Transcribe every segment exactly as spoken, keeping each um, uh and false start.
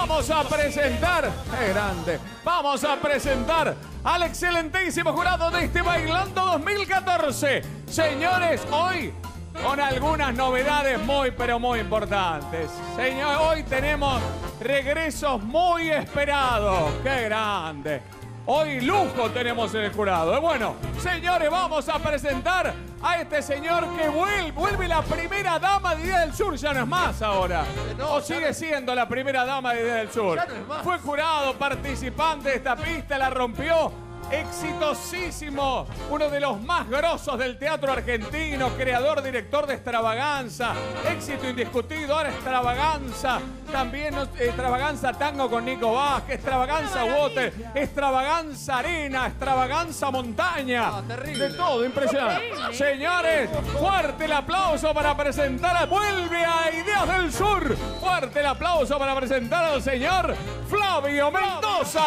vamos a presentar, qué grande, vamos a presentar al excelentísimo jurado de este Bailando dos mil catorce. Señores, hoy con algunas novedades muy, pero muy importantes. Señor, hoy tenemos regresos muy esperados. ¡Qué grande! Hoy lujo tenemos en el jurado. Bueno, señores, vamos a presentar a este señor que vuelve, vuelve la primera dama de Idea del Sur. Ya no es más ahora. No, o sigue no. siendo la primera dama de Idea del Sur. Ya no es más. Fue jurado, participante de esta pista, la rompió. Exitosísimo, uno de los más grosos del teatro argentino, creador, director de Extravaganza, éxito indiscutido, ahora Extravaganza, también eh, Extravaganza Tango con Nico Vázquez, Extravaganza Water, Extravaganza Arena, Extravaganza Montaña, Ah, terrible. de todo, impresionante. Señores, fuerte el aplauso para presentar, a, vuelve a Ideas del Sur, fuerte el aplauso para presentar al señor Flavio Mendoza.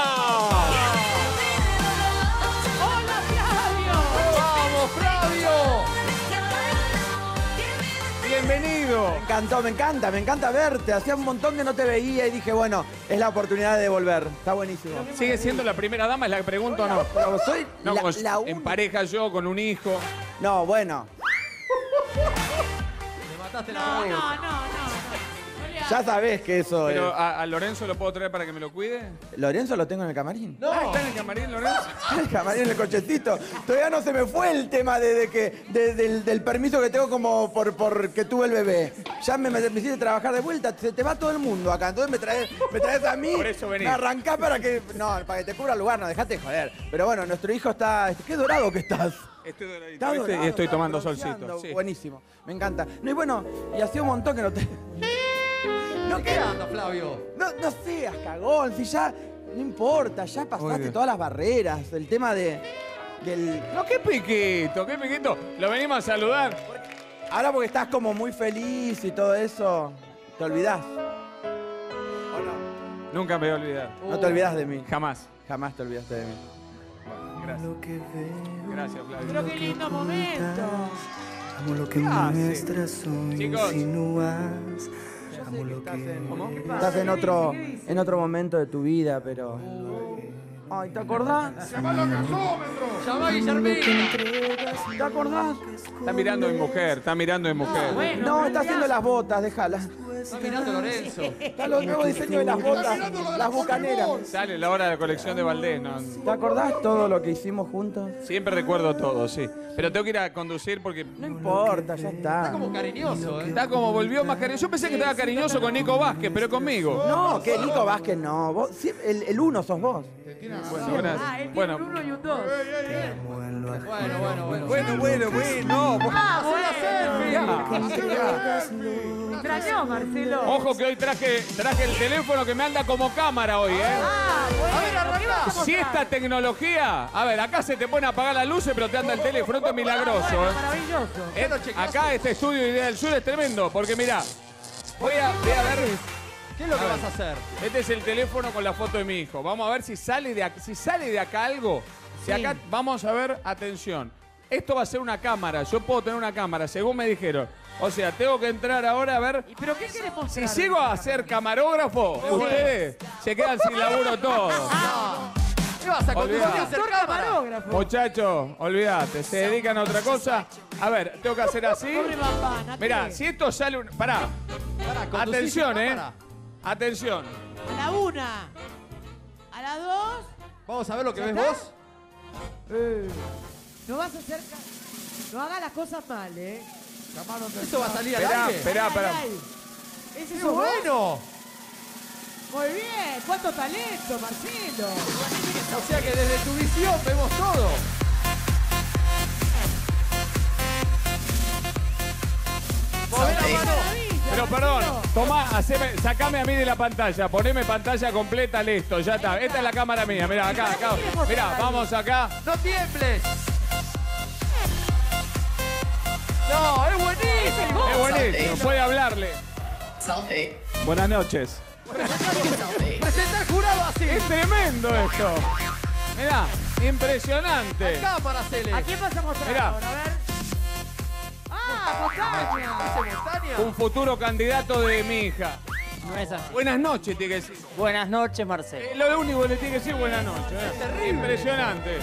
¡Hola, Flavio! ¡Vamos, Flavio! Bienvenido. Me encantó, me encanta, me encanta verte. Hacía un montón que no te veía y dije, bueno, es la oportunidad de volver. Está buenísimo. ¿Sigue siendo la primera dama? ¿Es la que pregunto o no? Pero soy No, la, como la en única- pareja yo, con un hijo. No, bueno, Me mataste la No, no, pregunta. no, no, no. ya sabés que eso Pero es. a, a Lorenzo lo puedo traer para que me lo cuide. ¿Lorenzo lo tengo en el camarín? No. Ah, ¿está en el camarín, Lorenzo? En el camarín, en el cochecito. Todavía no se me fue el tema de, de que, de- del, del permiso que tengo como por, por que tuve el bebé. Ya me, me, me hiciste trabajar de vuelta. Se te va todo el mundo acá. Entonces me traes, me traes a mí. Por eso venís. Me arrancás para que. No, para que te cubra el lugar. No, dejate de joder. Pero bueno, nuestro hijo está. Qué dorado que estás. Estoy doradito, Está ¿viste? dorado, Y estoy está tomando bronceando. solcito. Sí. Buenísimo, me encanta. No, y bueno, y hacía un montón que no te. No, ¿Qué que, anda, Flavio? no, no seas cagón, si ya. No importa, ya pasaste Oiga. todas las barreras. El tema de. Del. No, qué piquito, qué piquito. Lo venimos a saludar. Ahora porque estás como muy feliz y todo eso, te olvidás. ¿O no? Nunca me voy a olvidar. No te olvidás de mí. Jamás. Jamás te olvidaste de mí. Gracias. Gracias, Flavio. Pero qué lindo momento. Amo lo que ¿Qué hace? muestras hoy, Chicos. insinúas. Amo lo que... ¿Cómo? Estás en otro, en otro momento de tu vida, pero. Ay, ¿te acordás? ¡Llama a Guillermina! ¿Te acordás? Está mirando a mi mujer, está mirando a mi mujer. Bueno, No, pero está haciendo mirá. las botas, déjala. Está mirando Lorenzo. Está los nuevos diseños de las botas, las bucaneras. Sale la hora de la colección de Valdés, ¿no? ¿Te acordás todo lo que hicimos juntos? Siempre recuerdo todo, sí. Pero tengo que ir a conducir porque No importa, ya está. Está como cariñoso, ¿eh? está como volvió más cariñoso. Yo pensé que estaba cariñoso con Nico Vázquez, pero conmigo. No, que Nico Vázquez no. Vos, sí, el, el uno sos vos. Bueno, gracias. Ah, él tiene Bueno, un uno y un dos. Amo en lo Bueno, bueno, bueno. bueno, bueno, bueno. Ah, Ya. Me extrañó, Marcelo. Ojo que hoy traje, traje el teléfono que me anda como cámara hoy, ¿eh? Ah, bueno. A ver, arrancá. ¿qué vamos a Si esta mostrar? tecnología... A ver, acá se te pone a apagar las luces, pero te anda el teléfono. Esto es milagroso, Bueno, ¿eh? maravilloso. Eh, Acá este estudio de Idea del Sur es tremendo, porque mirá, voy a, voy a ver... ¿Qué es lo que A ver. vas a hacer? Este es el teléfono con la foto de mi hijo. Vamos a ver si sale de acá, si sale de acá algo. Si acá, vamos a ver, atención. Esto va a ser una cámara. Yo puedo tener una cámara, según me dijeron. O sea, tengo que entrar ahora a ver. ¿Y pero qué querés Si mostrar? llego a ser camarógrafo, ustedes se quedan sin laburo todos. ¿Qué vas a conducir Olvidá. a hacer Doctor cámara? camarógrafo. Muchachos, olvídate, se dedican a otra cosa. A ver, tengo que hacer así. Pobre papá, Nati. Mirá, si esto sale un. Pará, Pará, conducís atención, sin eh. cámara. Atención. A la una. A la dos. Vamos a ver lo que ¿Ya ves está? vos. No vas a hacer... ca- No hagas las cosas mal, ¿eh? Eso va a salir al Esperá, aire. esperá, Ay, esperá. ay. ¿Ese ¡Qué sos vos? bueno! Muy bien. ¿Cuánto talento, Marcelo? O sea que desde tu visión vemos todo. Mover la mano. Maravilla, Pero Marcelo. perdón, tomá, haceme, sacame a mí de la pantalla, poneme pantalla completa, listo, ya está. Esta es la cámara mía, mirá, acá, ¿Para acá. qué querés mostrar Mirá, ahí? vamos acá. ¡No tiembles! ¡No, es buenísimo! Es buenísimo, puede hablarle. Selfie. Buenas noches. Selfie. ¡Presenta al jurado así! Es tremendo esto. Mirá, impresionante. ¡Cámara, Cele! ¿A quién vas a mostrar Mirá. ahora? A ver. ¡Ah, montaña! ¿Hace montaña? Un futuro candidato de mi hija. No es así. Buenas noches, tiene que decir. Buenas noches, Marcelo. Eh, lo único que le tiene que decir buenas noches. ¿eh? Impresionante.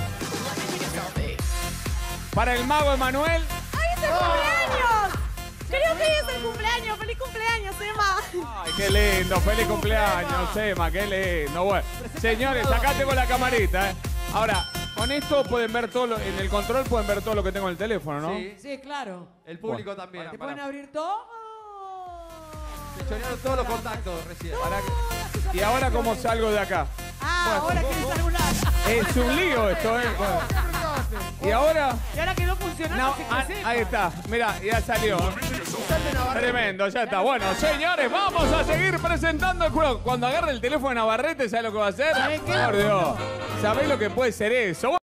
Para el mago Emanuel. ¡Ay, es el cumpleaños! Creo que hoy es el cumpleaños. ¡Feliz cumpleaños, Emma! Ay, qué lindo. Feliz cumpleaños, Emma. Qué lindo. Bueno, señores, acá tengo la camarita. ¿eh? Ahora, con esto pueden ver todo lo, en el control pueden ver todo lo que tengo en el teléfono, ¿no? Sí, Sí, claro. el público también. Te pueden abrir todo. Se chorearon todos los contactos recién. Para que- Y ahora, ¿cómo salgo de acá? Ah, ahora quieres celular. Es un lío esto, ¿eh? Bueno. Y ahora... Y ahora quedó funcionando. No, así que ah, sepa. ahí está, mira, ya salió. Tremendo, ya está. Bueno, señores, vamos a seguir presentando el juego. Cuando agarre el teléfono de Navarrete, ¿sabes lo que va a hacer? ¿Sabe qué? Por Dios, ¿sabés lo que puede ser eso?